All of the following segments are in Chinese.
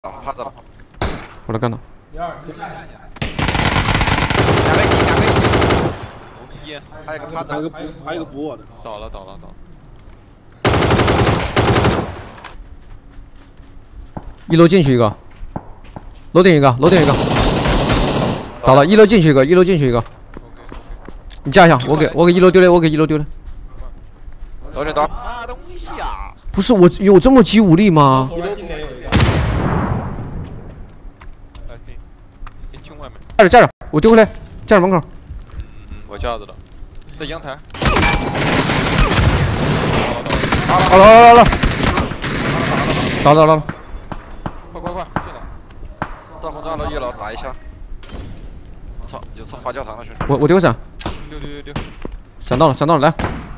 趴着了， 我来干他。 两个一，还有一个趴着， 还有一个补我的， 倒了。 一楼进去一个，楼顶一个，倒了。一楼进去一个，你架一下，我给一楼丢了， 楼顶倒。啊，东西啊！ 不是我有这么集武力吗？架着，我丢回来，架着门口。 我架着了，在阳台。 好了，倒了。 快，进来！到红砖楼1楼打一枪。操，有次滑教堂了，兄弟。 我丢闪。 丢。 闪到了，来。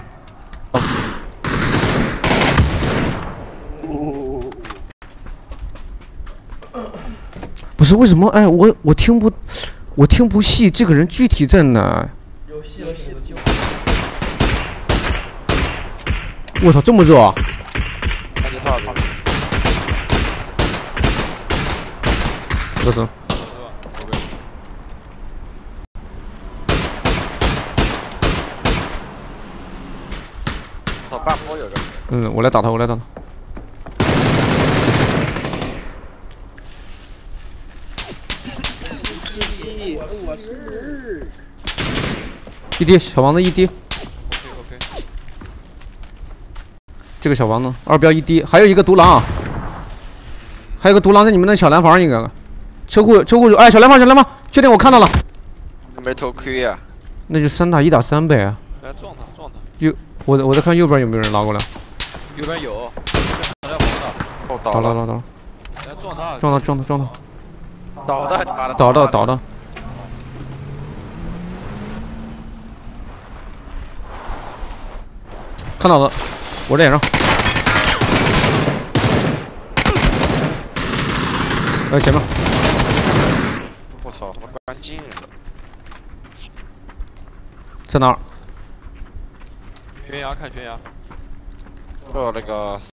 不是为什么？哎，我听不细，这个人具体在哪？ 有戏。 我操，这么热啊！这是。 到半坡有个。 我来打他。 我是一滴小房子一滴。 OK。 这个小房子2标一滴，还有一个独狼，在你们那小蓝房应该。车库，哎，小蓝房，确定我看到了。 没头盔呀。 那就3打1打3呗。 来撞他。 我在看右边有没有人拉过来。 右边有。哦，倒了。来撞他。 倒的。看到了，我这脸上。哎，前面。 我操，他妈关键了。 在哪儿？ 悬崖，看悬崖。那个